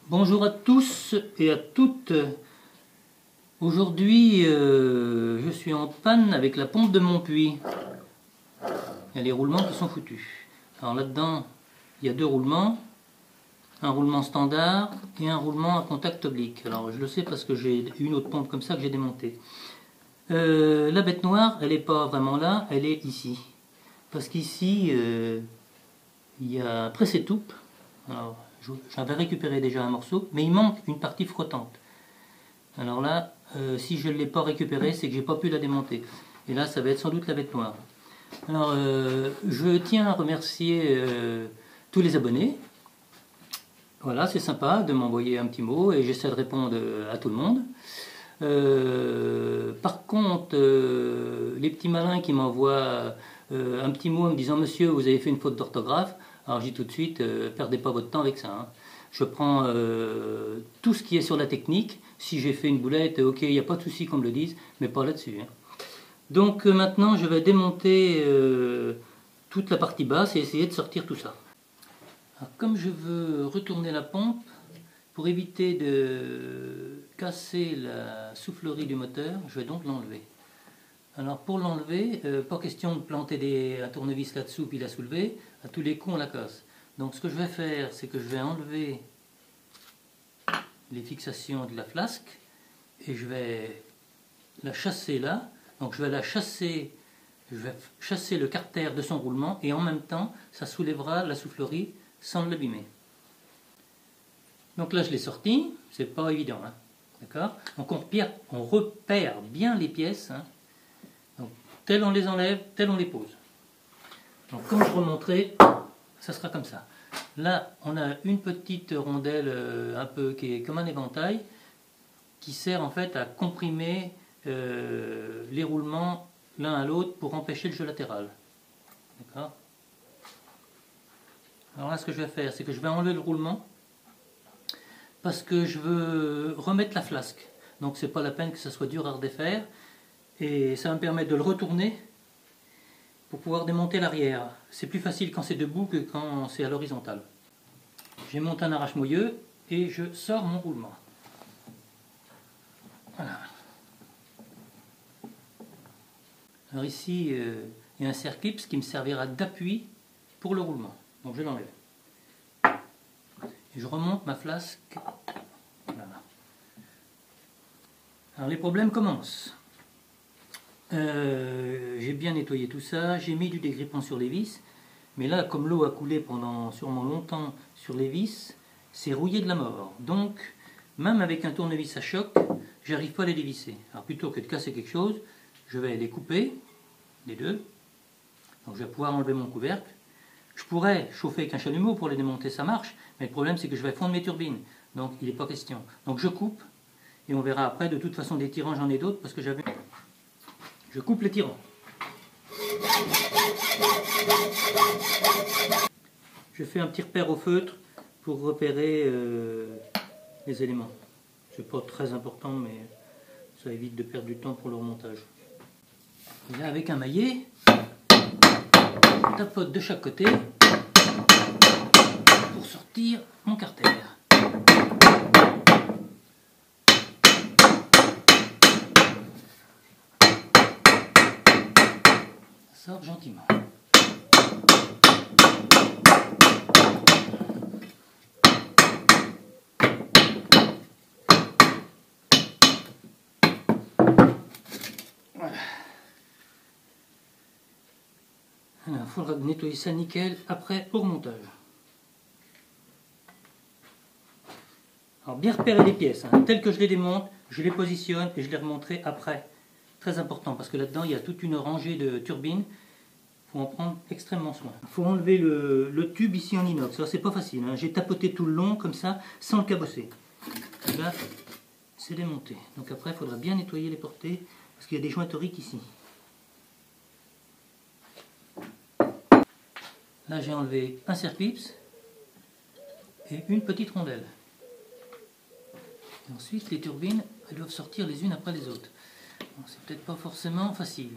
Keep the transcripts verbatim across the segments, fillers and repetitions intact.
Bonjour à tous et à toutes. Aujourd'hui, euh, je suis en panne avec la pompe de mon puits. Il y a les roulements qui sont foutus. Alors là-dedans, il y a deux roulements. Un roulement standard et un roulement à contact oblique. Alors je le sais parce que j'ai une autre pompe comme ça que j'ai démontée. Euh, la bête noire, elle n'est pas vraiment là, elle est ici. Parce qu'ici, euh, il y a un presse-étoupe. Alors, j'avais récupéré déjà un morceau, mais il manque une partie flottante. Alors là, euh, si je ne l'ai pas récupéré, c'est que j'ai pas pu la démonter. Et là, ça va être sans doute la bête noire. Alors, euh, je tiens à remercier euh, tous les abonnés. Voilà, c'est sympa de m'envoyer un petit mot et j'essaie de répondre à tout le monde. Euh, par contre, euh, les petits malins qui m'envoient euh, un petit mot en me disant « Monsieur, vous avez fait une faute d'orthographe », alors je dis tout de suite euh, « Perdez pas votre temps avec ça hein. ». Je prends euh, tout ce qui est sur la technique. Si j'ai fait une boulette, ok, il n'y a pas de souci qu'on me le dise, mais pas là-dessus. Hein. Donc euh, maintenant, je vais démonter euh, toute la partie basse et essayer de sortir tout ça. Alors, comme je veux retourner la pompe, pour éviter de casser la soufflerie du moteur, je vais donc l'enlever. Alors pour l'enlever, euh, pas question de planter des, un tournevis là-dessous puis la soulever, à tous les coups on la casse. Donc ce que je vais faire, c'est que je vais enlever les fixations de la flasque et je vais la chasser là. Donc je vais la chasser, je vais chasser le carter de son roulement et en même temps ça soulèvera la soufflerie sans l'abîmer. Donc là je l'ai sorti, c'est pas évident, hein. D'accord? Donc on repère, on repère bien les pièces, hein. Donc tel on les enlève, tel on les pose. Donc comme je remonterai, ça sera comme ça. Là on a une petite rondelle euh, un peu qui est comme un éventail, qui sert en fait à comprimer euh, les roulements l'un à l'autre pour empêcher le jeu latéral. D'accord? Alors là ce que je vais faire, c'est que je vais enlever le roulement, parce que je veux remettre la flasque. Donc c'est pas la peine que ça soit dur à redéfaire. Et ça va me permettre de le retourner pour pouvoir démonter l'arrière. C'est plus facile quand c'est debout que quand c'est à l'horizontale. J'ai monté un arrache-moyeu et je sors mon roulement. Voilà. Alors ici, euh, il y a un serre-clips qui me servira d'appui pour le roulement. Donc je l'enlève. Et je remonte ma flasque. Voilà. Alors les problèmes commencent. Euh, j'ai bien nettoyé tout ça, j'ai mis du dégrippant sur les vis, mais là comme l'eau a coulé pendant sûrement longtemps sur les vis, c'est rouillé de la mort. Donc même avec un tournevis à choc, j'arrive pas à les dévisser. Alors plutôt que de casser quelque chose, je vais les couper, les deux. Donc je vais pouvoir enlever mon couvercle. Je pourrais chauffer avec un chalumeau pour les démonter, ça marche, mais le problème c'est que je vais fondre mes turbines, donc il n'est pas question. Donc je coupe, et on verra après, de toute façon des tirants j'en ai d'autres, parce que j'avais... Je coupe les tirants. Je fais un petit repère au feutre pour repérer euh, les éléments. C'est pas très important, mais ça évite de perdre du temps pour le remontage. Et là avec un maillet, on tapote de chaque côté pour sortir mon carter. Ça sort gentiment. Voilà. Alors, il faudra nettoyer ça nickel après au remontage. Alors bien repérer les pièces, hein. Telles que je les démonte, je les positionne et je les remonterai après. Très important parce que là-dedans il y a toute une rangée de turbines, il faut en prendre extrêmement soin. Il faut enlever le, le tube ici en inox, ça c'est pas facile, hein. J'ai tapoté tout le long comme ça sans le cabosser. Et là c'est démonté, donc après il faudra bien nettoyer les portées parce qu'il y a des jointoriques ici. Là j'ai enlevé un serre-clips et une petite rondelle. Et ensuite, les turbines, elles doivent sortir les unes après les autres. Bon, c'est peut-être pas forcément facile.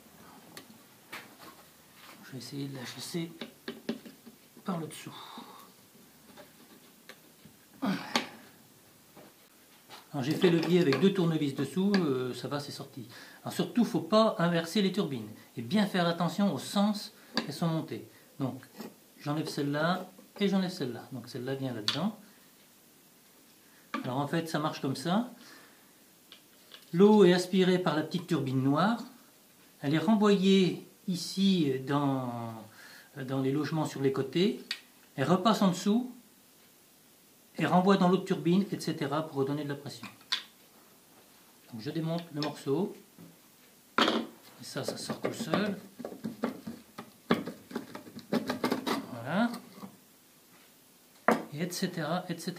Je vais essayer de la chasser par le dessous. Alors j'ai fait le biais avec deux tournevis dessous, euh, ça va, c'est sorti. Alors surtout, il ne faut pas inverser les turbines et bien faire attention au sens qu'elles sont montées. Donc j'enlève celle-là et j'enlève celle-là. Donc celle-là vient là-dedans. Alors en fait, ça marche comme ça. L'eau est aspirée par la petite turbine noire. Elle est renvoyée ici dans, dans les logements sur les côtés. Elle repasse en dessous et renvoie dans l'autre turbine, et cetera pour redonner de la pression. Donc je démonte le morceau. Et ça, ça sort tout seul. Voilà. Et etc. etc.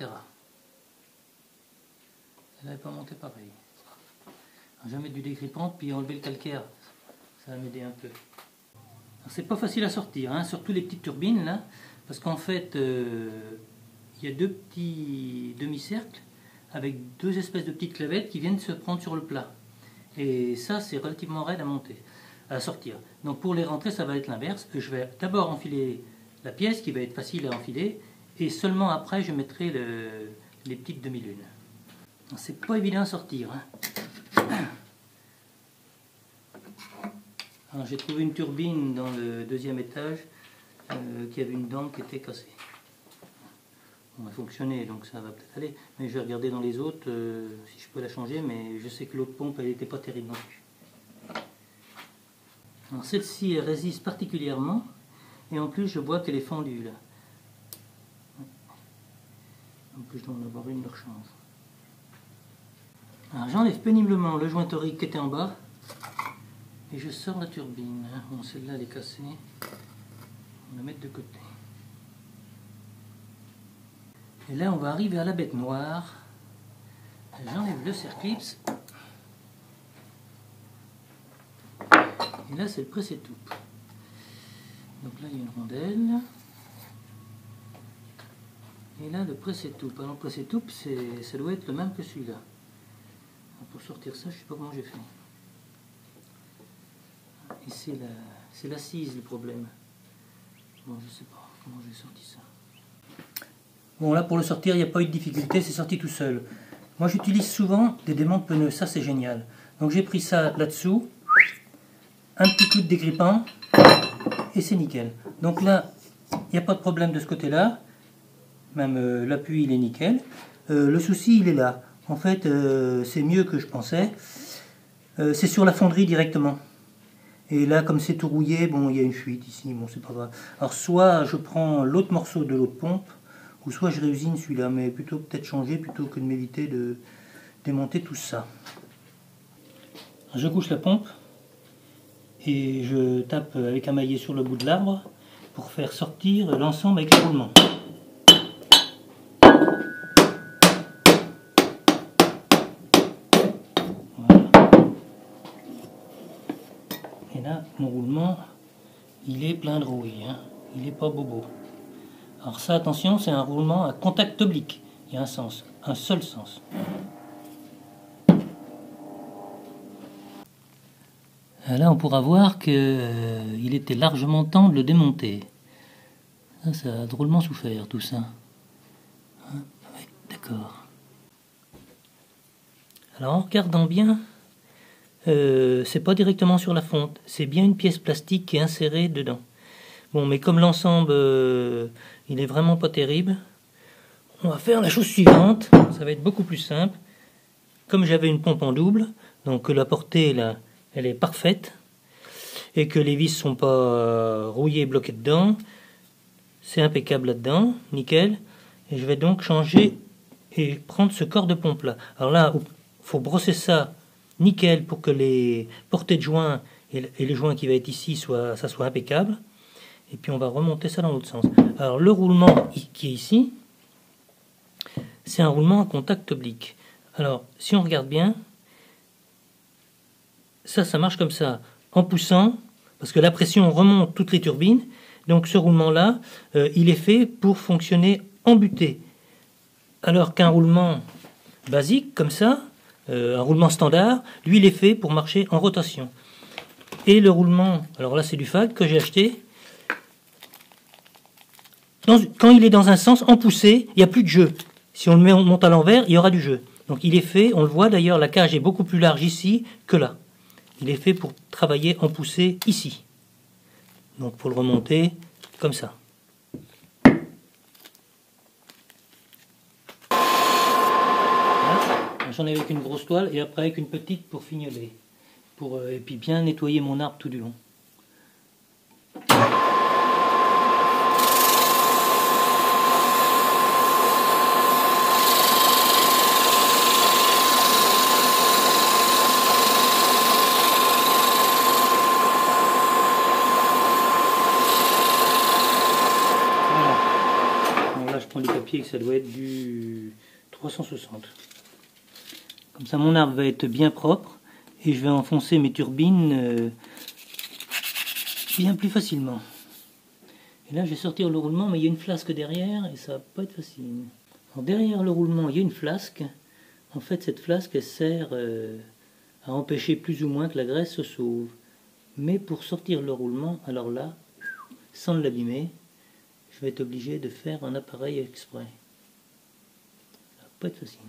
Elle n'avait pas monté pareil. Alors, je vais mettre du dégrippant, puis enlever le calcaire. Ça va m'aider un peu. C'est pas facile à sortir, hein, surtout les petites turbines là, parce qu'en fait, euh, il y a deux petits demi-cercles avec deux espèces de petites clavettes qui viennent se prendre sur le plat. Et ça, c'est relativement raide à monter, à sortir. Donc pour les rentrer, ça va être l'inverse. Je vais d'abord enfiler la pièce qui va être facile à enfiler, et seulement après, je mettrai le, les petites demi-lunes. C'est pas évident à sortir. Hein. J'ai trouvé une turbine dans le deuxième étage euh, qui avait une dent qui était cassée. On a fonctionné, donc ça va peut-être aller. Mais je vais regarder dans les autres euh, si je peux la changer, mais je sais que l'autre pompe, elle n'était pas terrible non plus. Alors celle-ci, elle résiste particulièrement, et en plus je vois qu'elle est fendue là. En plus je dois en avoir une de rechange. Alors j'enlève péniblement le joint torique qui était en bas, et je sors la turbine. Bon, celle-là elle est cassée, on va la mettre de côté. Et là on va arriver à la bête noire. J'enlève le circlips. Et là c'est le presse-étoupe. Donc là il y a une rondelle. Et là le presse-étoupe. Alors le presse-étoupe, ça doit être le même que celui-là. Pour sortir ça, je ne sais pas comment j'ai fait. Et c'est l'assise la, le problème. Bon, je ne sais pas comment j'ai sorti ça. Bon, là pour le sortir, il n'y a pas eu de difficulté, c'est sorti tout seul. Moi j'utilise souvent des démontes pneus, ça c'est génial. Donc j'ai pris ça là-dessous, un petit coup de dégrippant, et c'est nickel. Donc là, il n'y a pas de problème de ce côté-là, même euh, l'appui il est nickel. Euh, le souci il est là. En fait, euh, c'est mieux que je pensais. Euh, c'est sur la fonderie directement. Et là, comme c'est tout rouillé, bon, il y a une fuite ici, bon, c'est pas grave. Alors, soit je prends l'autre morceau de l'autre pompe, ou soit je réusine celui-là, mais plutôt peut-être changer, plutôt que de m'éviter de démonter tout ça. Je couche la pompe, et je tape avec un maillet sur le bout de l'arbre, pour faire sortir l'ensemble avec le roulement. Et là, mon roulement, il est plein de rouille, hein. Il n'est pas bobo. Alors ça, attention, c'est un roulement à contact oblique. Il y a un sens, un seul sens. Là, on pourra voir qu'il euh, était largement temps de le démonter. Ça, ça a drôlement souffert, tout ça. Hein, ouais, d'accord. Alors, en regardant bien, Euh, c'est pas directement sur la fonte, c'est bien une pièce plastique qui est insérée dedans. Bon, mais comme l'ensemble euh, il est vraiment pas terrible, on va faire la chose suivante. Ça va être beaucoup plus simple. Comme j'avais une pompe en double, donc la portée là, elle est parfaite, et que les vis sont pas euh, rouillées et bloquées dedans, c'est impeccable là-dedans, nickel. Et je vais donc changer et prendre ce corps de pompe là. Alors là, il faut brosser ça nickel pour que les portées de joints et les joints qui va être ici, soient, ça soit impeccable. Et puis on va remonter ça dans l'autre sens. Alors le roulement qui est ici, c'est un roulement à contact oblique. Alors si on regarde bien, ça, ça marche comme ça, en poussant, parce que la pression remonte toutes les turbines. Donc ce roulement-là, euh, il est fait pour fonctionner en butée. Alors qu'un roulement basique, comme ça, Euh, un roulement standard, lui il est fait pour marcher en rotation. Et le roulement, alors là c'est du Fag que j'ai acheté, dans, quand il est dans un sens en poussée, il n'y a plus de jeu. Si on le met, on monte à l'envers, il y aura du jeu. Donc il est fait, on le voit d'ailleurs, la cage est beaucoup plus large ici que là. Il est fait pour travailler en poussée ici. Donc pour le remonter comme ça. J'en ai avec une grosse toile et après avec une petite pour fignoler. Pour, euh, et puis bien nettoyer mon arbre tout du long. Voilà. Donc là je prends du papier que ça doit être du trois cent soixante. Comme ça mon arbre va être bien propre et je vais enfoncer mes turbines euh, bien plus facilement. Et là je vais sortir le roulement, mais il y a une flasque derrière et ça va pas être facile. Alors, derrière le roulement il y a une flasque. En fait cette flasque elle sert euh, à empêcher plus ou moins que la graisse se sauve. Mais pour sortir le roulement, alors là, sans l'abîmer, je vais être obligé de faire un appareil exprès. Ça va pas être facile.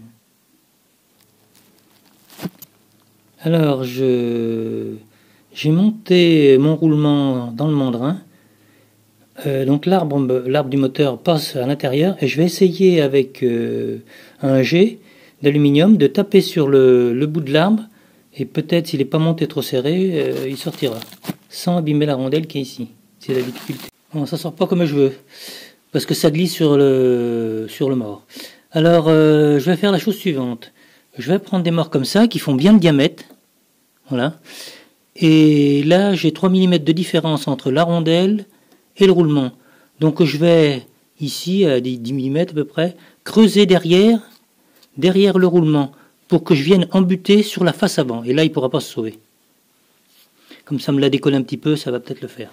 Alors, je j'ai monté mon roulement dans le mandrin. Euh, donc l'arbre l'arbre du moteur passe à l'intérieur et je vais essayer avec euh, un jet d'aluminium de taper sur le, le bout de l'arbre et peut-être s'il n'est pas monté trop serré, euh, il sortira sans abîmer la rondelle qui est ici. C'est la difficulté. Bon, ça sort pas comme je veux parce que ça glisse sur le sur le mort. Alors, euh, je vais faire la chose suivante. Je vais prendre des morts comme ça, qui font bien le diamètre. Voilà. Et là, j'ai trois millimètres de différence entre la rondelle et le roulement. Donc je vais, ici, à dix millimètres à peu près, creuser derrière, derrière le roulement, pour que je vienne embuter sur la face avant. Et là, il ne pourra pas se sauver. Comme ça me la décolle un petit peu, ça va peut-être le faire.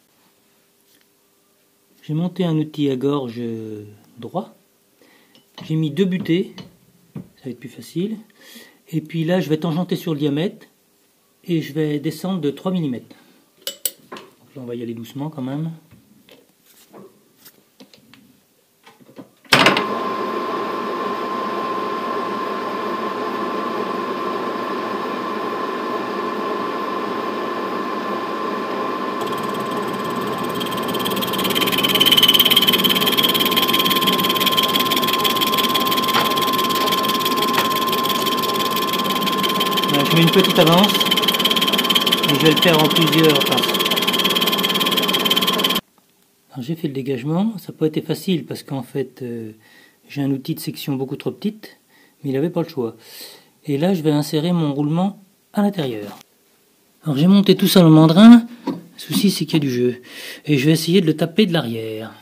J'ai monté un outil à gorge droit. J'ai mis deux butées. Ça va être plus facile. Et puis là, je vais tangenter sur le diamètre et je vais descendre de trois millimètres. Donc là, on va y aller doucement quand même. Je mets une petite avance et je vais le faire en plusieurs passes. J'ai fait le dégagement, ça n'a pas été facile parce qu'en fait euh, j'ai un outil de section beaucoup trop petite, mais il n'avait pas le choix. Et là je vais insérer mon roulement à l'intérieur. Alors j'ai monté tout ça dans le mandrin, le souci c'est qu'il y a du jeu. Et je vais essayer de le taper de l'arrière.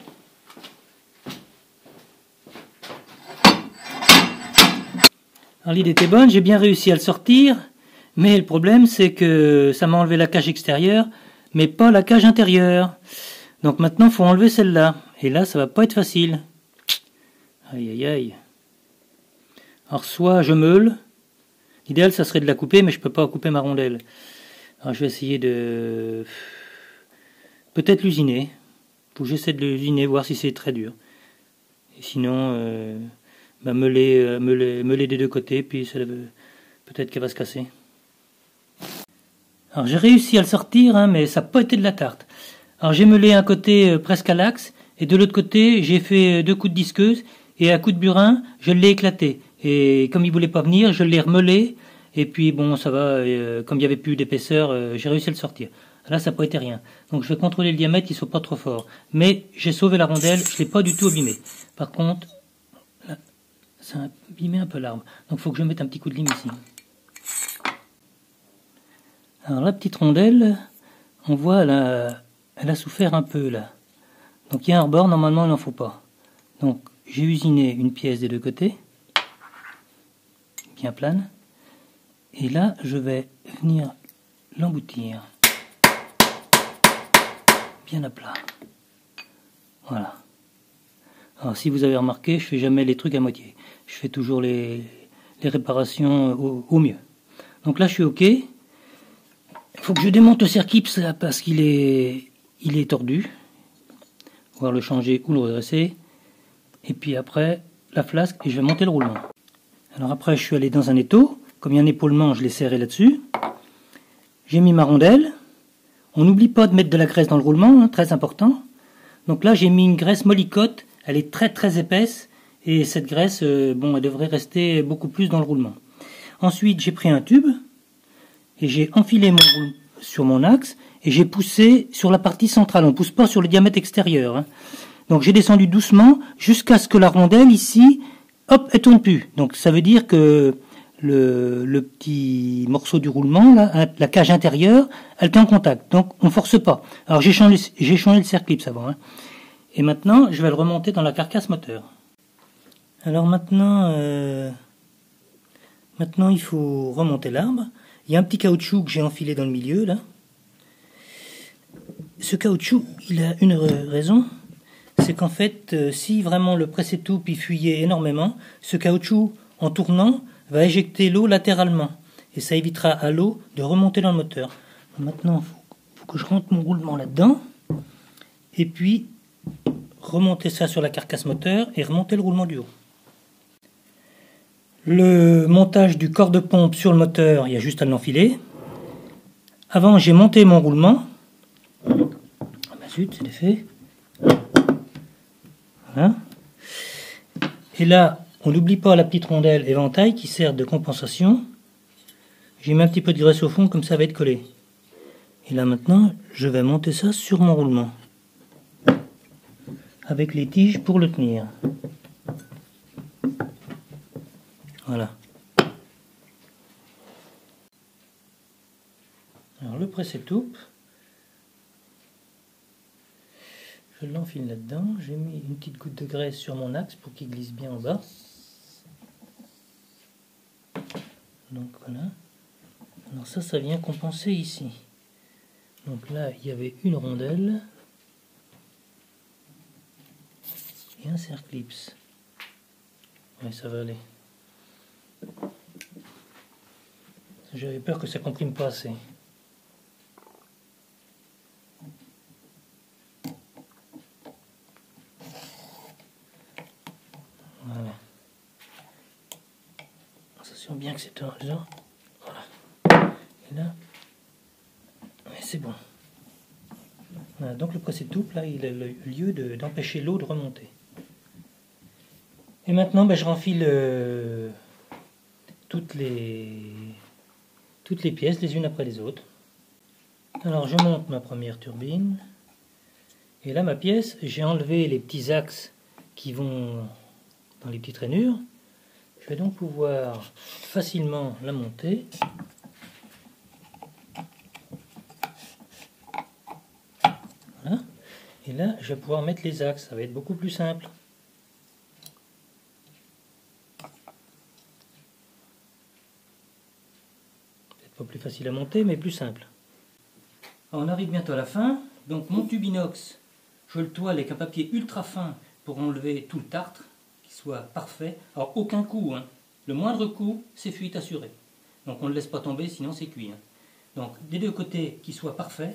Alors l'idée était bonne, j'ai bien réussi à le sortir, mais le problème c'est que ça m'a enlevé la cage extérieure, mais pas la cage intérieure. Donc maintenant il faut enlever celle-là, et là ça va pas être facile. Aïe aïe aïe. Alors soit je meule, l'idéal ça serait de la couper, mais je peux pas couper ma rondelle. Alors je vais essayer de... peut-être l'usiner. Faut que j'essaie de l'usiner, voir si c'est très dur. Et sinon... Euh... Bah, meuler, euh, meuler, meuler des deux côtés, puis peut-être qu'elle va se casser. Alors j'ai réussi à le sortir, hein, mais ça n'a pas été de la tarte. Alors j'ai meulé un côté euh, presque à l'axe, et de l'autre côté j'ai fait deux coups de disqueuse, et à coup de burin, je l'ai éclaté. Et comme il voulait pas venir, je l'ai remeulé, et puis bon ça va, euh, comme il n'y avait plus d'épaisseur, euh, j'ai réussi à le sortir. Là ça n'a pas été rien. Donc je vais contrôler le diamètre, qu'il ne soit pas trop fort. Mais j'ai sauvé la rondelle, je ne l'ai pas du tout abîmé. Par contre, ça a abîmé un peu l'arbre. Donc il faut que je mette un petit coup de lime ici. Alors la petite rondelle, on voit, elle a, elle a souffert un peu là. Donc il y a un rebord, normalement il n'en faut pas. Donc j'ai usiné une pièce des deux côtés, bien plane. Et là je vais venir l'emboutir. Bien à plat. Voilà. Alors si vous avez remarqué, je fais jamais les trucs à moitié. Je fais toujours les, les réparations au, au mieux. Donc là je suis ok. Il faut que je démonte le circuit parce qu'il est, il est tordu. Pouvoir le changer ou le redresser. Et puis après la flasque et je vais monter le roulement. Alors après, je suis allé dans un étau. Comme il y a un épaulement, je l'ai serré là-dessus. J'ai mis ma rondelle. On n'oublie pas de mettre de la graisse dans le roulement, hein, très important. Donc là, j'ai mis une graisse mollicote. Elle est très très épaisse. Et cette graisse, euh, bon, elle devrait rester beaucoup plus dans le roulement. Ensuite, j'ai pris un tube. Et j'ai enfilé mon roulement sur mon axe. Et j'ai poussé sur la partie centrale. On ne pousse pas sur le diamètre extérieur. Hein. Donc j'ai descendu doucement jusqu'à ce que la rondelle, ici, hop, elle tourne plus. Donc ça veut dire que Le, le petit morceau du roulement, là, la cage intérieure, elle est en contact. Donc, on ne force pas. Alors, j'ai changé, j'ai changé le circlips avant. Hein. Et maintenant, je vais le remonter dans la carcasse moteur. Alors maintenant, euh, maintenant, il faut remonter l'arbre. Il y a un petit caoutchouc que j'ai enfilé dans le milieu, là. Ce caoutchouc, il a une raison. C'est qu'en fait, euh, si vraiment le presse-étoupe, il fuyait énormément, ce caoutchouc, en tournant, va éjecter l'eau latéralement et ça évitera à l'eau de remonter dans le moteur. Maintenant, il faut, faut que je rentre mon roulement là-dedans et puis remonter ça sur la carcasse moteur et remonter le roulement du haut. Le montage du corps de pompe sur le moteur, il y a juste à l'enfiler. Avant, j'ai monté mon roulement. Ah ben zut, c'est fait. Voilà. Et là, on n'oublie pas la petite rondelle éventail qui sert de compensation. J'ai mis un petit peu de graisse au fond, comme ça va être collé. Et là maintenant, je vais monter ça sur mon roulement. Avec les tiges pour le tenir. Voilà. Alors le presse-étoupe. Je l'enfile là-dedans. J'ai mis une petite goutte de graisse sur mon axe pour qu'il glisse bien en bas. Donc voilà. Alors ça, ça vient compenser ici. Donc là, il y avait une rondelle et un circlips. Ouais, ça va aller. J'avais peur que ça comprime pas assez. Voilà. Attention bien que c'est là. Voilà. Et là, ouais, c'est bon. Voilà, donc le presse-étoupe, là, il a le lieu de, d'empêcher l'eau de remonter. Et maintenant, ben, je renfile euh, toutes les toutes les pièces les unes après les autres. Alors je monte ma première turbine. Et là, ma pièce, j'ai enlevé les petits axes qui vont dans les petites rainures. Je vais donc pouvoir facilement la monter. Voilà. Et là, je vais pouvoir mettre les axes. Ça va être beaucoup plus simple. Peut-être pas plus facile à monter, mais plus simple. Alors, on arrive bientôt à la fin. Donc mon tube inox, je le toile avec un papier ultra fin pour enlever tout le tartre, qu'il soit parfait. Alors aucun coup, hein. Le moindre coup, c'est fuite assurée. Donc on ne le laisse pas tomber, sinon c'est cuit. Hein. Donc des deux côtés, qu'il soit parfait.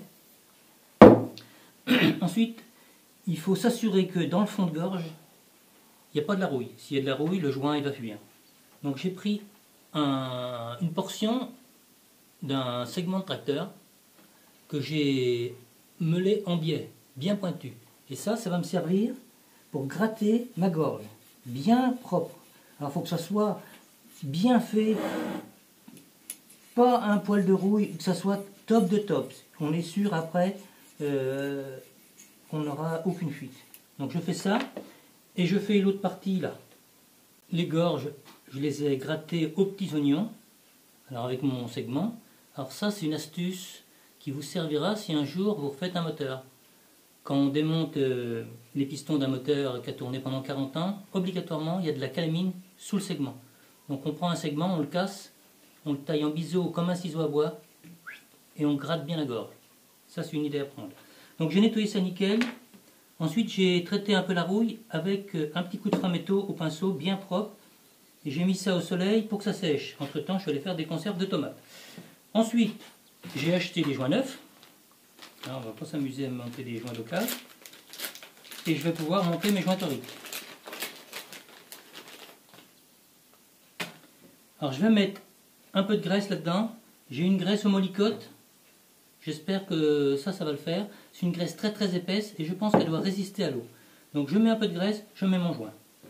Ensuite, il faut s'assurer que dans le fond de gorge, il n'y a pas de la rouille. S'il y a de la rouille, le joint il va fuir. Donc j'ai pris un, une portion d'un segment de tracteur que j'ai meulé en biais, bien pointu. Et ça, ça va me servir pour gratter ma gorge, bien propre. Alors il faut que ça soit bien fait, pas un poil de rouille, que ça soit top de top. On est sûr après euh, qu'on n'aura aucune fuite. Donc je fais ça, et je fais l'autre partie là. Les gorges, je les ai grattées aux petits oignons, alors avec mon segment. Alors ça, c'est une astuce qui vous servira si un jour vous refaites un moteur. Quand on démonte euh, les pistons d'un moteur qui a tourné pendant quarante ans, obligatoirement il y a de la calamine sous le segment. Donc on prend un segment, on le casse, on le taille en biseau comme un ciseau à bois et on gratte bien la gorge. Ça, c'est une idée à prendre. Donc j'ai nettoyé ça nickel. Ensuite j'ai traité un peu la rouille avec un petit coup de fin métaux au pinceau bien propre. Et j'ai mis ça au soleil pour que ça sèche. Entre temps, je vais aller faire des conserves de tomates. Ensuite, j'ai acheté des joints neufs. Alors, on ne va pas s'amuser à monter des joints locaux. Et je vais pouvoir monter mes joints toriques. Alors je vais mettre un peu de graisse là-dedans. J'ai une graisse au molycote. J'espère que ça, ça va le faire. C'est une graisse très très épaisse et je pense qu'elle doit résister à l'eau. Donc je mets un peu de graisse, je mets mon joint.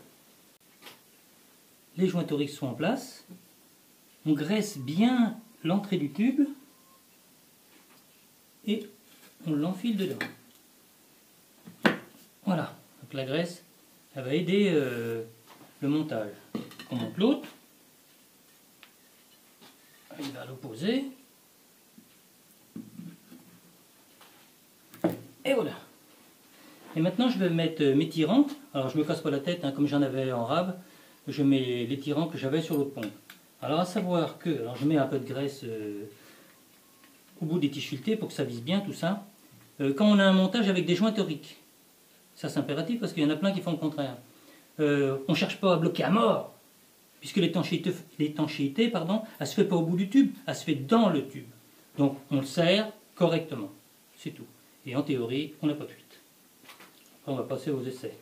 Les joints toriques sont en place. On graisse bien l'entrée du tube et on l'enfile dedans. Voilà, donc la graisse, elle va aider euh, le montage. On monte l'autre. Il va à l'opposé. Et voilà. Et maintenant je vais mettre mes tirants. Alors je ne me casse pas la tête, hein, comme j'en avais en rab. Je mets les tirants que j'avais sur l'autre pompe. Alors à savoir que, alors je mets un peu de graisse euh, au bout des tiges filetées pour que ça vise bien tout ça. Euh, quand on a un montage avec des joints toriques, ça c'est impératif parce qu'il y en a plein qui font le contraire. Euh, on ne cherche pas à bloquer à mort, puisque l'étanchéité, l'étanchéité, pardon, elle se fait pas au bout du tube, elle se fait dans le tube. Donc on le serre correctement, c'est tout. Et en théorie, on n'a pas de fuite. Après on va passer aux essais.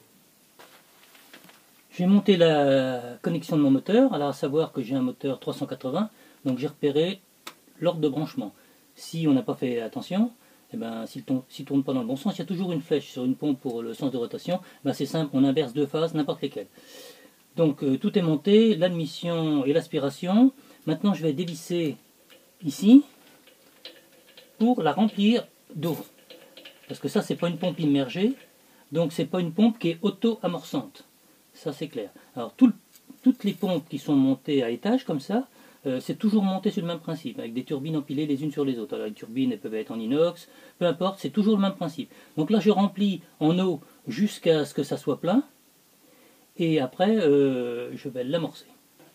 J'ai monté la connexion de mon moteur, alors à savoir que j'ai un moteur trois cent quatre-vingts, donc j'ai repéré l'ordre de branchement. Si on n'a pas fait attention, eh ben, s'il ne tourne pas dans le bon sens, il y a toujours une flèche sur une pompe pour le sens de rotation, ben, c'est simple, on inverse deux phases, n'importe lesquelles. Donc euh, tout est monté, l'admission et l'aspiration. Maintenant je vais dévisser ici pour la remplir d'eau. Parce que ça c'est pas une pompe immergée, donc c'est pas une pompe qui est auto-amorçante. Ça c'est clair. Alors tout, toutes les pompes qui sont montées à étage comme ça, euh, c'est toujours monté sur le même principe, avec des turbines empilées les unes sur les autres. Alors les turbines elles peuvent être en inox, peu importe, c'est toujours le même principe. Donc là je remplis en eau jusqu'à ce que ça soit plein, et après euh, je vais l'amorcer.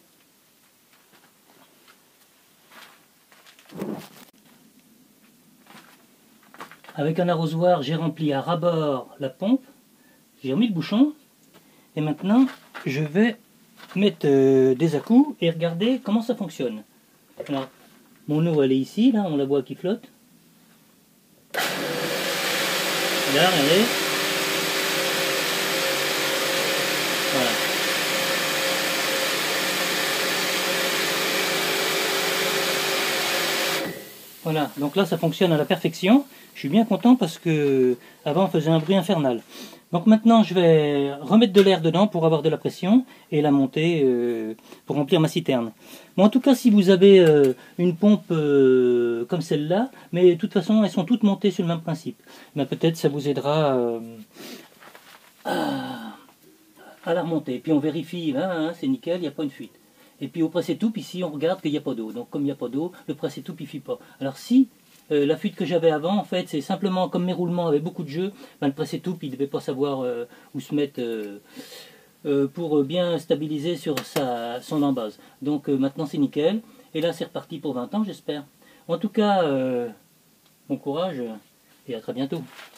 Avec un arrosoir, j'ai rempli à ras-bord la pompe, j'ai remis le bouchon, et maintenant je vais mettre euh, des à-coups et regarder comment ça fonctionne. Alors, mon eau elle est ici, là, on la voit qui flotte. Là, regardez. Voilà. Voilà, donc là ça fonctionne à la perfection. Je suis bien content parce que avant on faisait un bruit infernal. Donc maintenant je vais remettre de l'air dedans pour avoir de la pression et la monter euh, pour remplir ma citerne. Bon, en tout cas si vous avez euh, une pompe euh, comme celle-là, mais de toute façon elles sont toutes montées sur le même principe, ben, peut-être ça vous aidera euh, à, à la remonter. Et puis on vérifie, là hein, c'est nickel, il n'y a pas une fuite. Et puis au presse-étoupe ici on regarde qu'il n'y a pas d'eau. Donc comme il n'y a pas d'eau, le presse-étoupe il ne fuit pas. Alors si Euh, la fuite que j'avais avant, en fait, c'est simplement comme mes roulements avaient beaucoup de jeu, ben, le presse-étoupe, il ne devait pas savoir euh, où se mettre euh, euh, pour bien stabiliser sur sa, son embase. Donc euh, maintenant c'est nickel, et là c'est reparti pour vingt ans j'espère. En tout cas, euh, bon courage et à très bientôt.